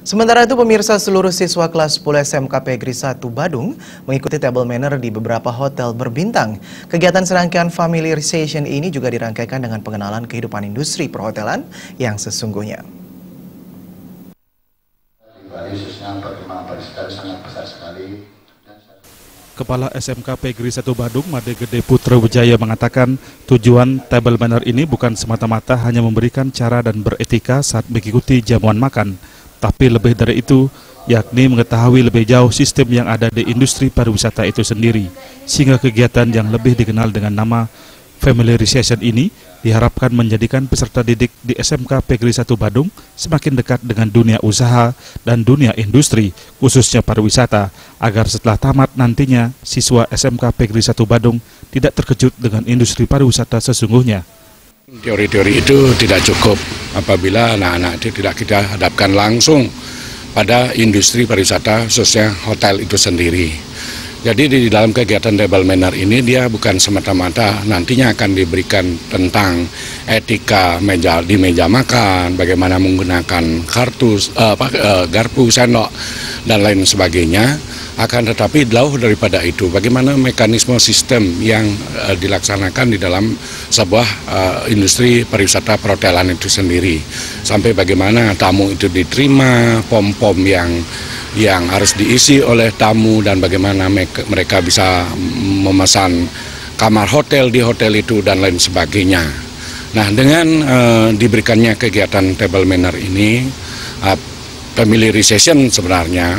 Sementara itu, pemirsa, seluruh siswa kelas 10 SMK Pegri 1 Badung mengikuti table manner di beberapa hotel berbintang. Kegiatan serangkaian familiarization ini juga dirangkaikan dengan pengenalan kehidupan industri perhotelan yang sesungguhnya. Kepala SMK Pegri 1 Badung, Made Gede Putra Wijaya mengatakan tujuan table manner ini bukan semata-mata hanya memberikan cara dan beretika saat mengikuti jamuan makan, tapi lebih dari itu, yakni mengetahui lebih jauh sistem yang ada di industri pariwisata itu sendiri, sehingga kegiatan yang lebih dikenal dengan nama familiarization ini diharapkan menjadikan peserta didik di SMK Pegri 1 Badung semakin dekat dengan dunia usaha dan dunia industri, khususnya pariwisata, agar setelah tamat nantinya siswa SMK Pegri 1 Badung tidak terkejut dengan industri pariwisata sesungguhnya. Teori-teori itu tidak cukup apabila anak-anak itu tidak kita hadapkan langsung pada industri pariwisata, khususnya hotel itu sendiri. Jadi di dalam kegiatan table manner ini dia bukan semata-mata nantinya akan diberikan tentang etika di meja makan, bagaimana menggunakan garpu, sendok, dan lain sebagainya. Akan tetapi jauh daripada itu, bagaimana mekanisme sistem yang dilaksanakan di dalam sebuah industri pariwisata perhotelan itu sendiri. Sampai bagaimana tamu itu diterima, pom-pom yang harus diisi oleh tamu, dan bagaimana mereka bisa memesan kamar hotel di hotel itu, dan lain sebagainya. Nah, dengan diberikannya kegiatan table manner ini, familiarization sebenarnya,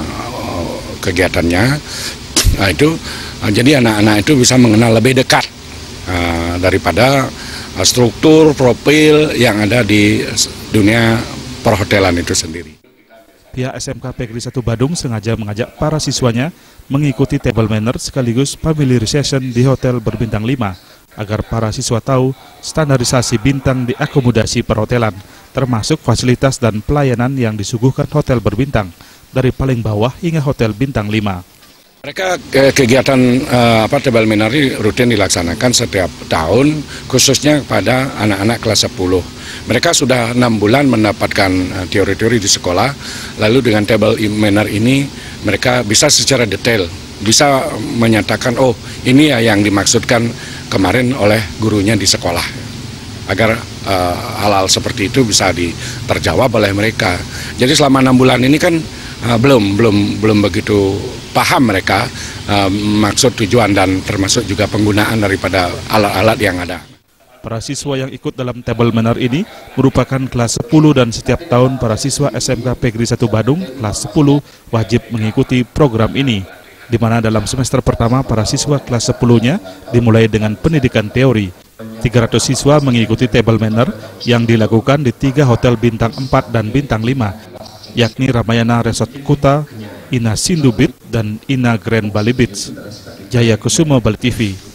kegiatannya itu jadi anak-anak itu bisa mengenal lebih dekat daripada struktur profil yang ada di dunia perhotelan itu sendiri. Pihak SMK Pegri 1 Badung sengaja mengajak para siswanya mengikuti table manner sekaligus familiarization di hotel berbintang 5 agar para siswa tahu standarisasi bintang di akomodasi perhotelan, termasuk fasilitas dan pelayanan yang disuguhkan hotel berbintang dari paling bawah hingga hotel bintang 5. Mereka kegiatan table manner ini rutin dilaksanakan setiap tahun, khususnya pada anak-anak kelas 10. Mereka sudah 6 bulan mendapatkan teori-teori di sekolah, lalu dengan table manner ini mereka bisa secara detail, bisa menyatakan, oh ini ya yang dimaksudkan kemarin oleh gurunya di sekolah, agar hal-hal seperti itu bisa terjawab oleh mereka. Jadi selama 6 bulan ini kan belum begitu paham mereka maksud, tujuan, dan termasuk juga penggunaan daripada alat-alat yang ada. Para siswa yang ikut dalam table manner ini merupakan kelas 10 dan setiap tahun para siswa SMK Pegri 1 Badung kelas 10 wajib mengikuti program ini, di mana dalam semester pertama para siswa kelas 10-nya dimulai dengan pendidikan teori. 300 siswa mengikuti table manner yang dilakukan di 3 hotel bintang 4 dan bintang 5, yakni Ramayana Resort Kuta, Ina Sindubit, dan Ina Grand Bali Beach. Jaya Kusuma, Bali TV.